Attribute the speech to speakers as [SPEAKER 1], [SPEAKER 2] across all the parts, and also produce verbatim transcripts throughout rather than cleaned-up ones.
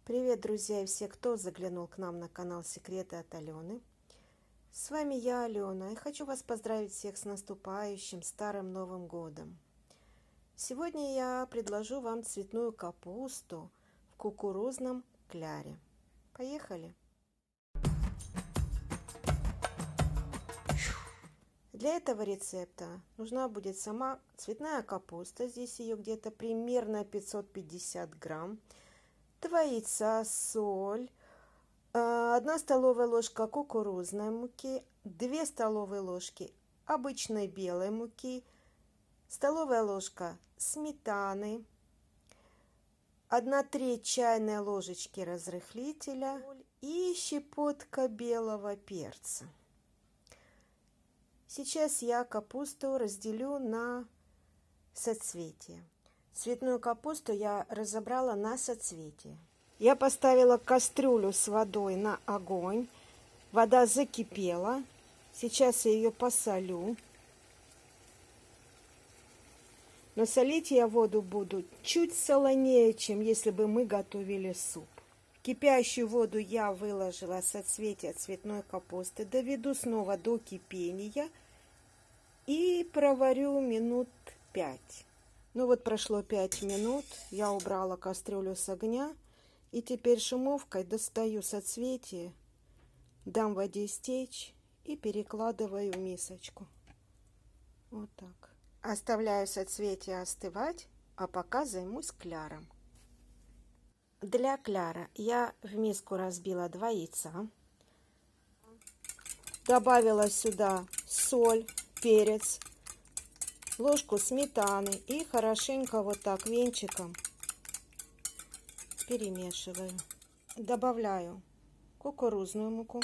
[SPEAKER 1] Привет, друзья и все, кто заглянул к нам на канал Секреты от Алены. С вами я, Алена, и хочу вас поздравить всех с наступающим Старым Новым Годом. Сегодня я предложу вам цветную капусту в кукурузном кляре. Поехали! Для этого рецепта нужна будет сама цветная капуста, здесь ее где-то примерно пятьсот пятьдесят грамм, два яйца, соль, одна столовая ложка кукурузной муки, две столовые ложки обычной белой муки, столовая ложка сметаны, одна треть чайной ложечки разрыхлителя и щепотка белого перца. Сейчас я капусту разделю на соцветия. Цветную капусту я разобрала на соцветия. Я поставила кастрюлю с водой на огонь. Вода закипела. Сейчас я ее посолю. Но солить я воду буду чуть солонее, чем если бы мы готовили суп. В кипящую воду я выложила соцветия цветной капусты. Доведу снова до кипения и проварю минут пять. Ну вот прошло пять минут, я убрала кастрюлю с огня, и теперь шумовкой достаю соцветие, дам воде стечь и перекладываю в мисочку. Вот так. Оставляю соцветие остывать, а пока займусь кляром. Для кляра я в миску разбила два яйца, добавила сюда соль, перец, ложку сметаны и хорошенько вот так венчиком перемешиваю. Добавляю кукурузную муку,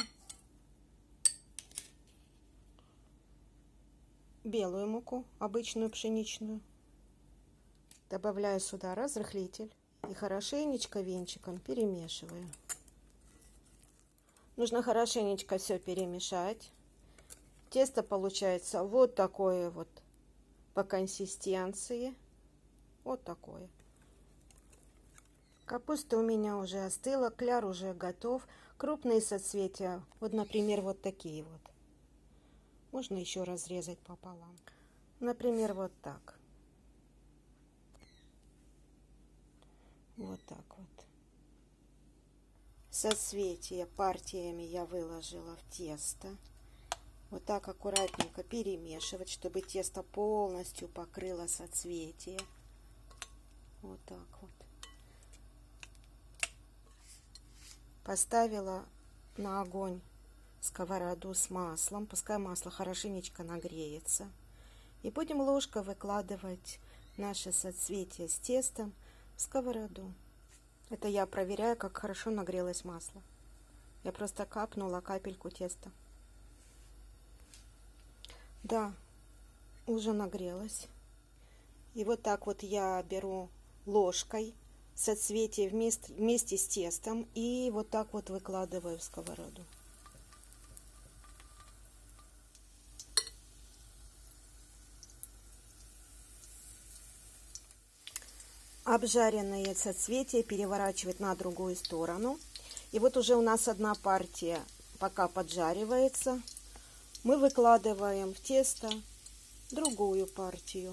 [SPEAKER 1] белую муку, обычную пшеничную. Добавляю сюда разрыхлитель и хорошенечко венчиком перемешиваю. Нужно хорошенечко все перемешать. Тесто получается вот такое вот по консистенции. Вот такое. Капуста у меня уже остыла, кляр уже готов. Крупные соцветия, вот, например, вот такие вот. Можно еще разрезать пополам. Например, вот так. Вот так вот. Соцветия партиями я выложила в тесто. Вот так аккуратненько перемешивать, чтобы тесто полностью покрыло соцветие. Вот так вот. Поставила на огонь сковороду с маслом. Пускай масло хорошенечко нагреется. И будем ложкой выкладывать наши соцветия с тестом в сковороду. Это я проверяю, как хорошо нагрелось масло. Я просто капнула капельку теста. Да, уже нагрелась. И вот так вот я беру ложкой соцветие вместе, вместе с тестом и вот так вот выкладываю в сковороду. Обжаренные соцветия переворачивать на другую сторону. И вот уже у нас одна партия пока поджаривается. Мы выкладываем в тесто другую партию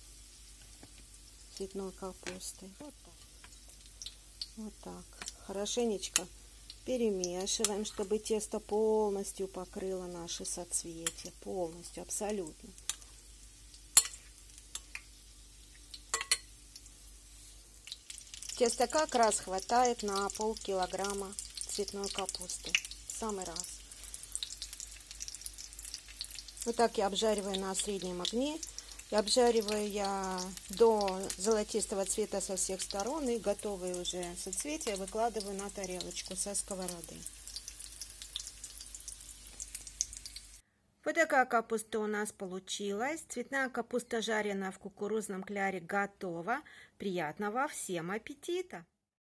[SPEAKER 1] цветной капусты. Вот так. Вот так. Хорошенечко перемешиваем, чтобы тесто полностью покрыло наши соцветия. Полностью, абсолютно. Теста как раз хватает на полкилограмма цветной капусты. В самый раз. Вот так я обжариваю на среднем огне. И обжариваю я до золотистого цвета со всех сторон. И готовые уже соцветия выкладываю на тарелочку со сковороды. Вот такая капуста у нас получилась. Цветная капуста, жареная в кукурузном кляре, готова. Приятного всем аппетита!